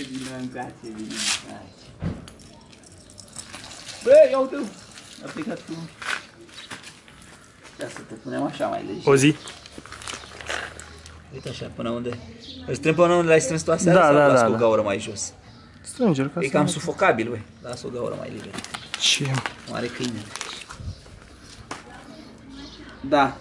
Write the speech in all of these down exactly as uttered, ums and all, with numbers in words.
vină în gație, vină în gație. Bă, ia uite-l! A plecat cu... Ia să te punem așa mai lege. O zi. Uite așa, până unde? Îl strâng până unde l-ai strâns tu aseară da, sau da, las da, cu da. gaură mai jos? Strângel, ca E să... cam sufocabil, băi. Las o gaură mai liberă. Ce? Mare câine. Da.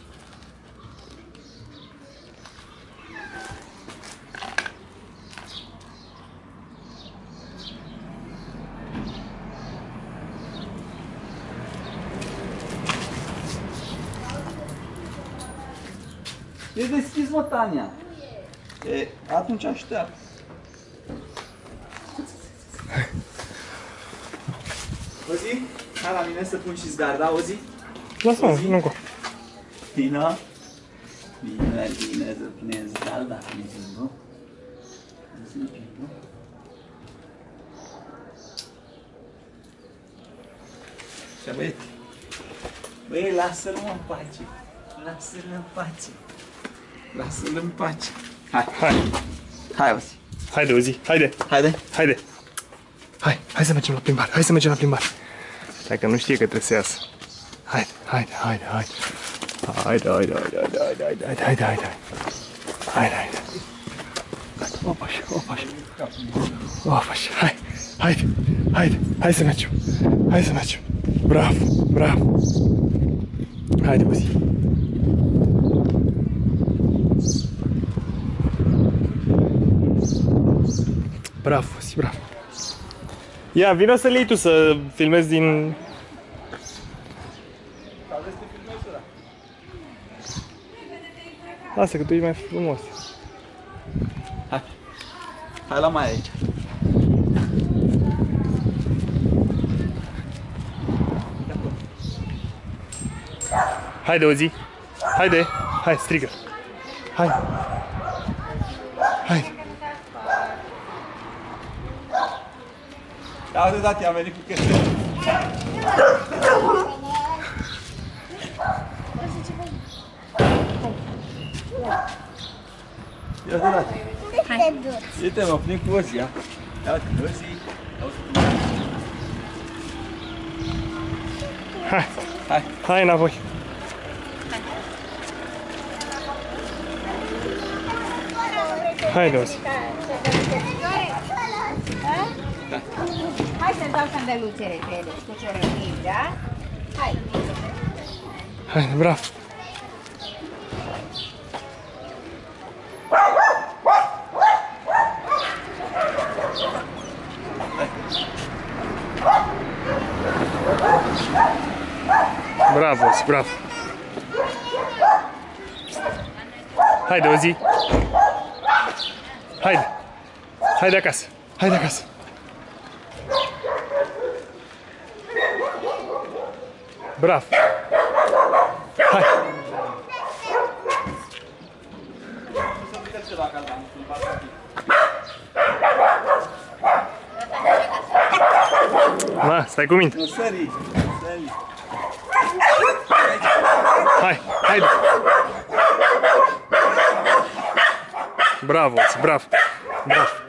E deschis, mă, Tania. E, atunci aștept. O zi? Hai la mine să pun și zgarda, o zi? Lasă-mă, nu încă. Bine? Bine, bine, să punem zgarda. Nu plimbă. Nu plimbă. Așa, băieți. Băi, lasă-l mă în pace. Lasă-l în pace. Lasă-l în pace. Hai. Hai. Hai, o zi. Haide, o zi. Haide. Haide. Haide. Hai, hai să mergem la plimbare. Hai să mergem la plimbare. Dacă nu știe că trebuie să iasă. Haide, haide, haide, haide. Haide, haide, haide, haide, haide, haide, haide, haide, haide. Haide, haide. Opa așa, opa așa. Opa așa, hai, haide, haide, hai să mergem. Hai să mergem. Bravo, bravo. Haide, o zi. Bravo, zi, bravo. Ia, vino să-l iei tu să filmezi din... Lasă că tu ești mai frumos. Hai. Hai la mai aici. Haide, o zi. Haide. Hai, strigă. Hai. Hai. Ia uite, tati, am venit cu chestia. Ia uite, tati. Hai. Uite, mă plin cu Ozi, ia. Ia uite, Ozi. Hai. Hai. Hai înapoi. Haide, Ozi. Hai să-ți dau candeluțe repede, cu ciorătii, da? Hai! Hai, bravo. Bravo, Ozi, bravo. Haide, Ozi. Haide. Haide acasă. Haide acasă. Bravo. Hai. Ma, stai cu minte. Nu, sări. Sări. Hai, haide. Bravo, bravo. Bravo.